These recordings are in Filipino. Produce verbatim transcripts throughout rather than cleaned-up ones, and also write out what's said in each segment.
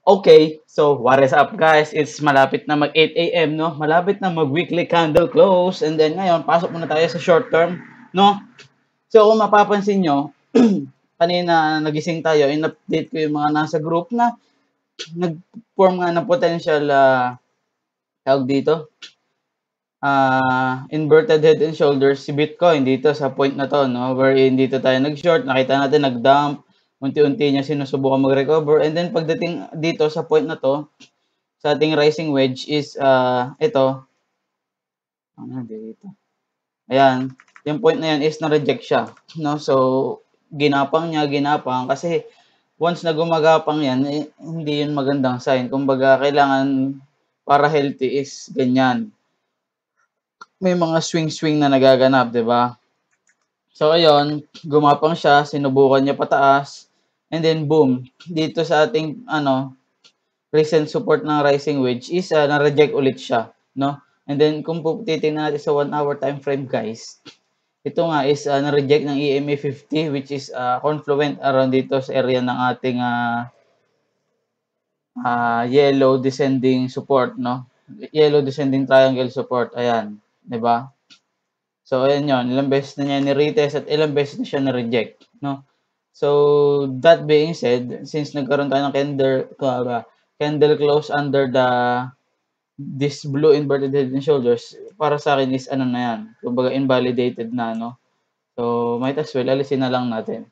Okay, so what is up guys? It's malapit na mag eight A M, no? Malapit na mag weekly candle close and then ngayon pasok muna tayo sa short term, no? So kung mapapansin nyo, kanina nagising tayo, in-update ko yung mga nasa group na nag-form nga ng potential uh, tawag dito, uh, inverted head and shoulders si Bitcoin dito sa point na to, no? Wherein dito tayo nag-short, nakita natin nag-dump, unti-unti niya sinusubukan mag-recover and then pagdating dito sa point na to, sa ating rising wedge is uh, ito. Ano dito? Ayan. Yung point na yan is na-reject siya. No? So, ginapang niya, ginapang. Kasi once na gumagapang yan, eh, hindi yun magandang sign. Kumbaga, kailangan para healthy is ganyan. May mga swing-swing na nagaganap, di ba? So, ayun, gumapang siya, sinubukan niya pataas, and then boom, dito sa ating, ano, recent support ng rising wedge is uh, na-reject ulit siya, no? And then kung titingnan natin sa one hour time frame, guys, ito nga is uh, na-reject ng E M A fifty which is uh, confluent around dito sa area ng ating uh, uh, yellow descending support, no? Yellow descending triangle support, ayan, 'di ba? So ayan 'yon, ilang beses na niya ni-retest at ilang beses na siya na-reject, no? So that being said, since nagkaroon tayo ng candle uh, candle close under the this blue inverted head and shoulders, para sa akin is ano na yan, kumbaga invalidated na, no? So might as well alisin na lang natin.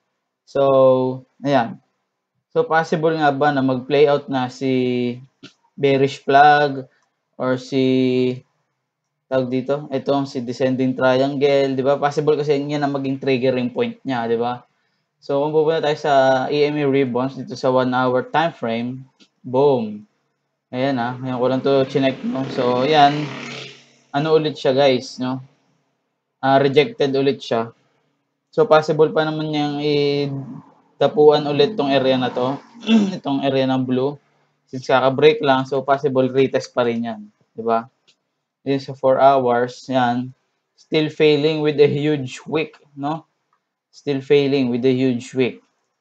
So ayan, so possible nga ba na mag-play out na si bearish flag or si tawag dito, itong si descending triangle, di ba? Possible kasi yan ang maging triggering point niya, di ba? So kung pupunta tayo sa E M A rebounds dito sa one hour time frame, boom. Ayan ah, ngayon ko lang to chinek, no? So ayan, ano ulit siya guys, no? Uh, rejected ulit siya. So possible pa naman niyang i-tapuan ulit tong area na to, itong area ng blue. Since kaka-break lang, so possible retest pa rin yan, di ba? This sa four hours, yan, still failing with a huge wick, no? Still failing with a huge wick,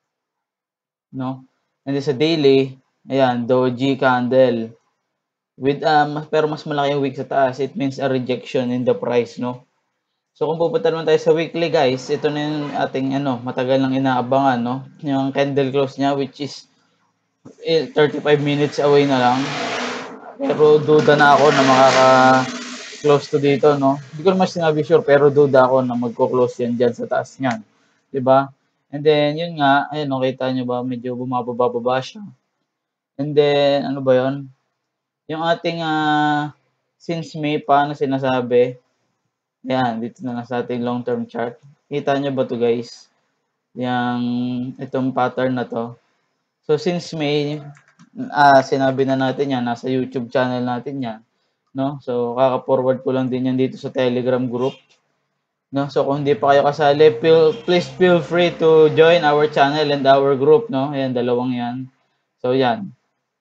no? And then sa daily, ayan, doji candle with um pero mas malaki yung wick sa taas, it means a rejection in the price, no? So kung pupunta naman tayo sa weekly guys, ito na yung ating ano, matagal nang inaabangan, no? Yung candle close niya which is eh, thirty-five minutes away na lang. Pero duda na ako na makaka-close to dito, no? Hindi ko naman sinabi sure, pero duda ako na magko-close yan dyan sa taas niyan. 'Di ba? And then, yun nga, ayun, no, kita nyo ba, medyo bumababa siya. And then, ano ba yun? Yung ating, uh, since May pa na sinasabi, yan, dito na lang sa ating long-term chart. Kita nyo ba to guys? Yung, itong pattern na to. So, since May, ah, sinabi na natin yan, nasa YouTube channel natin yan, no? So, kaka-forward ko lang din yan dito sa Telegram group, no? So, kung hindi pa kayo kasali, feel, please feel free to join our channel and our group, no? Ayan, dalawang yan. So, yan.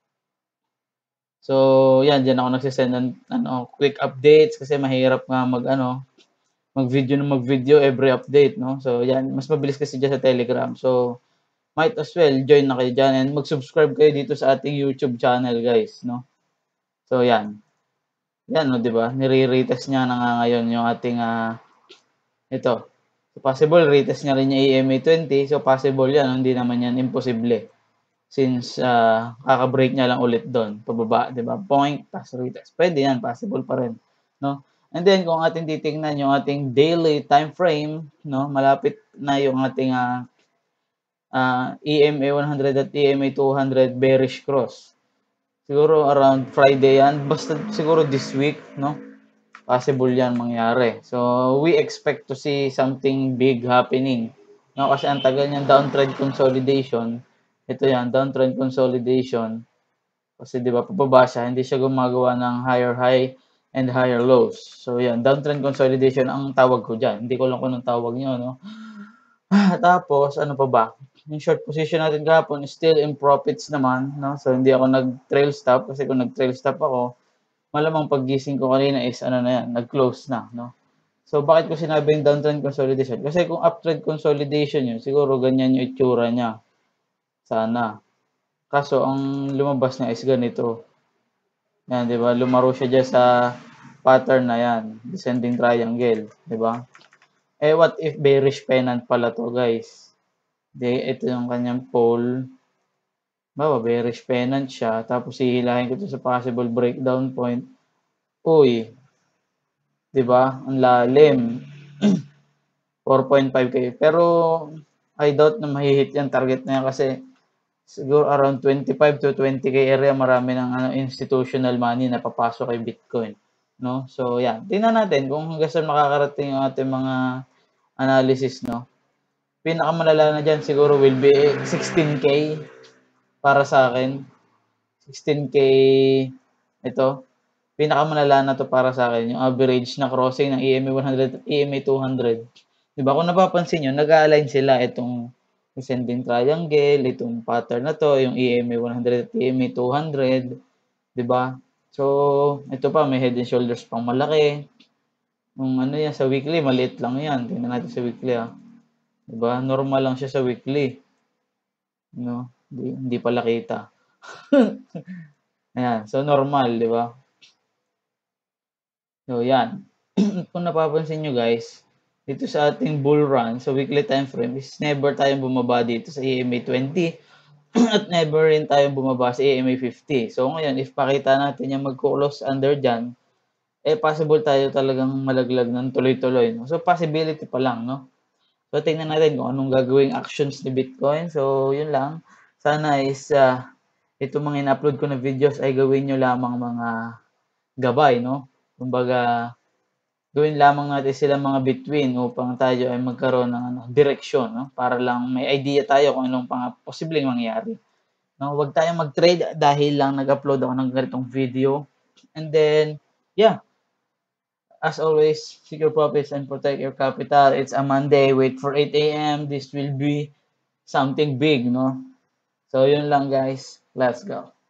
So, yan, dyan ako nagsisend ng ano, quick updates kasi mahirap nga mag, ano, mag-video na mag-video every update, no? So, yan, mas mabilis kasi dyan sa Telegram. So, might as well join na kayo dyan and mag-subscribe kayo dito sa ating YouTube channel, guys, no? So, yan. Yan, no, di ba? Nire-retest niya na nga ngayon yung ating, uh, ito. So, possible, retest niya rin yung E M A twenty. So, possible yan. Hindi naman yan imposible. Since, uh, kaka-break niya lang ulit doon. Pababa, di ba? Point, tapos retest. Pwede yan. Possible pa rin, no? And then, kung ating titingnan yung ating daily time frame, no? Malapit na yung ating, uh, uh, E M A one hundred at E M A two hundred bearish cross. Siguro around Friday yan. Basta siguro this week, no? Possible yan mangyari. So, we expect to see something big happening. No? Kasi ang tagal niyang downtrend consolidation. Ito yan, downtrend consolidation. Kasi di ba, pababa siya, hindi siya gumagawa ng higher high and higher lows. So, yan, downtrend consolidation ang tawag ko dyan. Hindi ko lang kung anong tawag niyo, no? Tapos, ano pa ba? Yung short position natin kahapon is still in profits naman, no? So, hindi ako nag-trail stop kasi kung nag-trail stop ako, malamang paggising ko kanina is ano na yan, nag-close na, no? So, bakit ko sinabing downtrend consolidation? Kasi kung uptrend consolidation yun, siguro ganyan yung itsura niya. Sana. Kaso ang lumabas niya is ganito. Yan, 'di ba? Lumaro siya diyan sa pattern na yan, descending triangle, 'di ba? Eh, what if bearish pennant pala 'to, guys? 'Di ito yung kanyang pole. Halimbawa, bearish pennant siya, tapos hihilahin ko 'to sa possible breakdown point. Uy, 'di ba? Ang lalim. four point five K. Pero I doubt na mahi-hit yung target na yan kasi siguro around twenty-five to twenty K area marami ng ano, institutional money na papasok kay Bitcoin, no? So, yan. Tingnan natin kung hanggang saan makakarating yung ating mga analysis, no? Pinakamalala na diyan siguro will be sixteen K para sa akin. sixteen K ito. Pinakamalala na to para sa akin, yung average na crossing ng E M A one hundred at E M A two hundred. 'Di ba kung napapansin niyo, nag-a-align sila itong descending triangle, itong pattern na 'to, yung E M A one hundred at E M A two hundred, 'di ba? So, ito pa may head and shoulders pang malaki. Yung ano yan sa weekly, maliit lang yan. Tingnan natin sa weekly, ah. 'Di ba? Normal lang siya sa weekly. No? Hindi, hindi pala kita. Ayan, so normal, 'di ba? So, yan. Kung napapansin nyo guys, dito sa ating bull run, sa weekly time frame, is never tayong bumaba dito sa E M A twenty at never rin tayong bumaba sa E M A fifty. So, ngayon, if pakita natin yung mag-close under dyan, eh, possible tayo talagang malaglag ng tuloy-tuloy. No? So, possibility pa lang, no? So, tingnan natin kung anong gagawing actions ni Bitcoin. So, yun lang. Sana is, uh, itong mga in-upload ko na videos ay gawin nyo lamang mga gabay, no? Kumbaga, gawin lamang natin sila mga between upang tayo ay magkaroon ng ano, direksyon, no? Para lang may idea tayo kung anong pang posibleng mangyari. No, huwag tayong mag-trade dahil lang nag-upload ako ng ganitong video. And then, yeah. As always, seek your profits and protect your capital. It's a Monday. Wait for eight A M This will be something big, no? So, yun lang guys. Let's go.